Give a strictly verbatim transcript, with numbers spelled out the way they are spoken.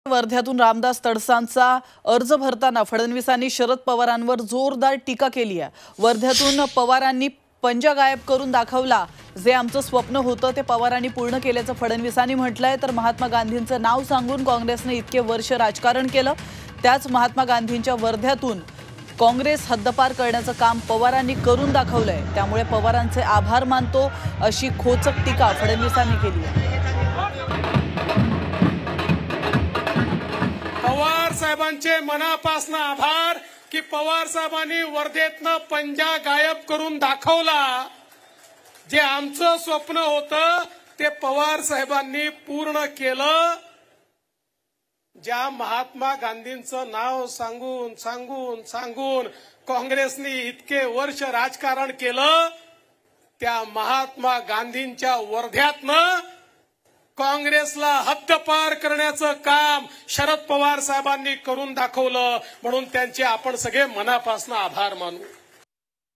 वर्ध्यातून रामदास तडसांचा अर्ज भरताना फडणवीसांनी शरद पवारांवर जोरदार टीका केली आहे। वर्ध्यातून पवारांनी पंजा गायब करून दाखवला, जे आमचं स्वप्न होतं ते पवारांनी पूर्ण केल्याचं फडणवीसांनी म्हटलंय। तर महात्मा गांधींचं नाव सांगून काँग्रेसने इतके वर्ष राजकारण केलं, त्याच महात्मा गांधींच्या वर्ध्यातून काँग्रेस हद्दपार करण्याचं काम पवारांनी करून दाखवलंय। त्यामुळे पवारांचे आभार मानतो, अशी खोचक टीका फडणवीसांनी केली आहे। पवार साहेबांचे मनापासून आभार की पवार साहेबांनी वर्धेतनं पंजा गायब करून दाखवला। जे आमचं स्वप्न होतं ते पवार साहेबांनी पूर्ण केलं। ज्या महात्मा गांधींचं नाव सांगून सांगून सांगून काँग्रेसने इतके वर्ष राजकारण केलं, त्या महात्मा गांधींच्या वर्ध्यातनं काँग्रेसला हद्दपार करण्याचं काम शरद पवार साहेबांनी करून दाखवलं। म्हणून त्यांचे आपण सगळे मनापासून आभार मानू।